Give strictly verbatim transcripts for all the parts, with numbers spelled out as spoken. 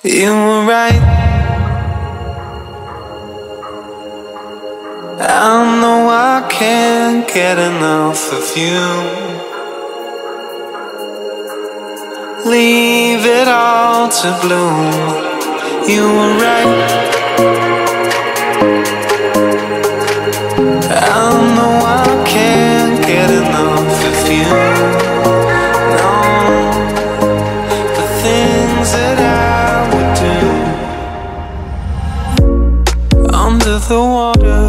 You were right. I know I can't get enough of you. Leave it all to bloom. You were right. I know I can't get enough of you. No, the things that I would do under the water.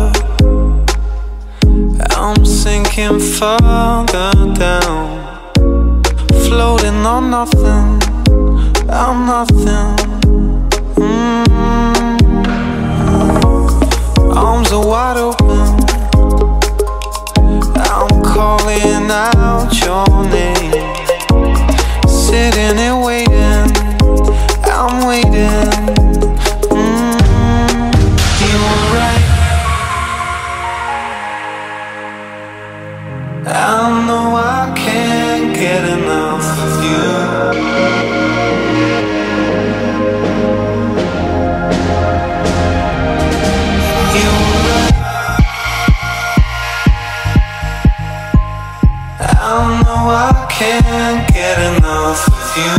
I'm sinking further down, floating on nothing. I'm nothing. mm. Arms are wide open. I'm calling out your name, sitting and waiting. I'm waiting. mm. You were right. I know I can't get enough of you. You were right. I know I can't get enough of you.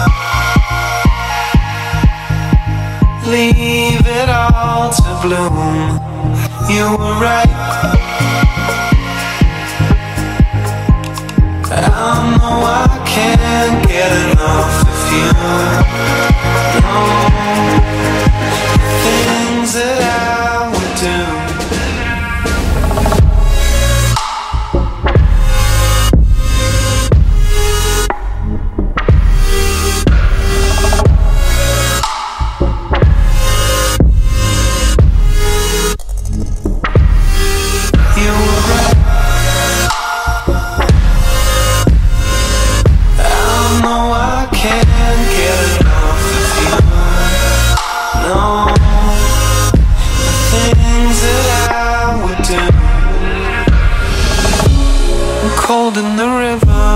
Leave it all to bloom. You were right. I know I can't get enough of you. No, things that I would do. You were right. Can't get enough of you. No, the things that I would do. I'm cold in the river,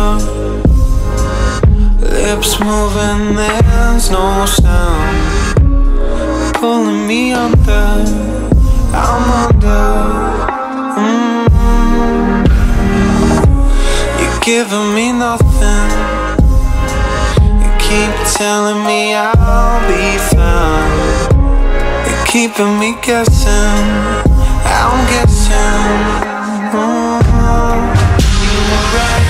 lips moving, there's no sound. Pulling me under, I'm under. mm. You're giving me nothing. Keep telling me I'll be fine. You're keeping me guessing. I'm guessing. mm. You were right.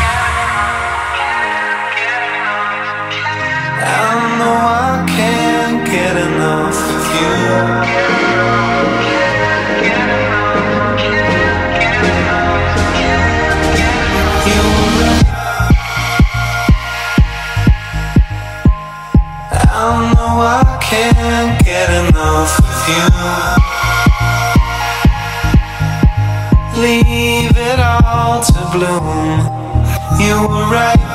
I know I can't get enough of you. You were right. I know I can't get enough of you. Leave it all to bloom. You were right.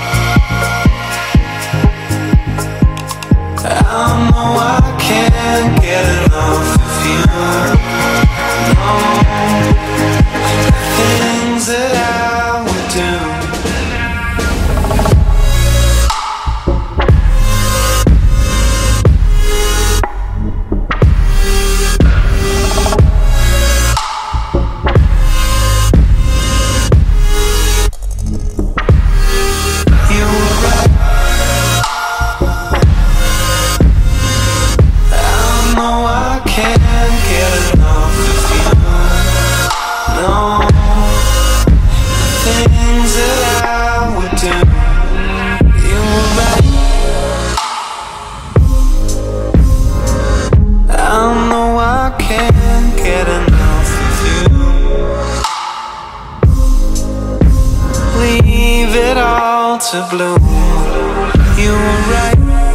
I know I can't get enough of you. No, the things that I would do. Can't get enough of you. No, the things that I would do. You were right. I know I can't get enough of you. Leave it all to bloom. You were right.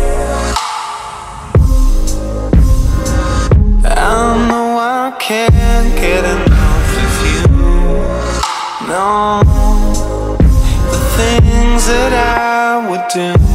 I know I can't get enough of you. No, the things that I would do.